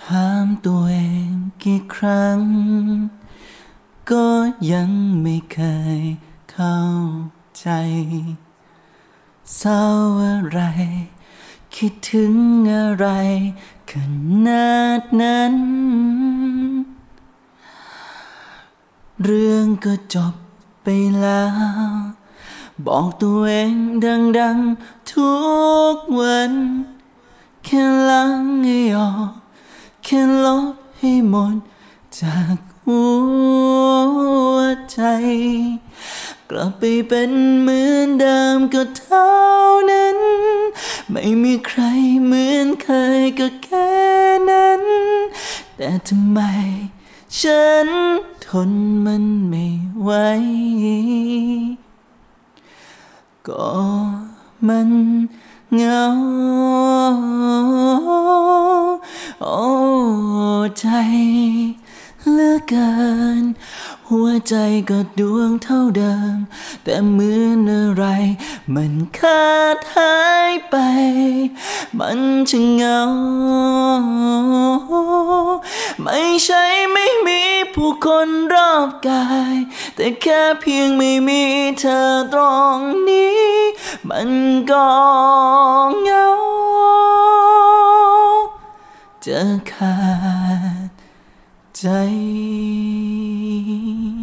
ถามตัวเองกี่ครั้งก็ยังไม่เคยเข้าใจเศร้าอะไรคิดถึงอะไรขนาดนั้นเรื่องก็จบไปแล้วบอกตัวเองดังๆทุกวันแค่ล้างให้ออกแค่ลบให้หมดจากหัวใจกลับไปเป็นเหมือนเดิมก็เท่านั้นไม่มีใครเหมือนเคยก็แค่นั้นแต่ทำไมฉันทนมันไม่ไหวก็มันเหงาโอ้ใจเหลือเกินหัวใจก็ดวงเท่าเดิมแต่เหมือนอะไรมันขาดหายไปมันช่างเหงาไม่ใช่ไม่มีผู้คนรอบกายแต่แค่เพียงไม่มีเธอตรงนี้มันก็เหงาจะขาดใจ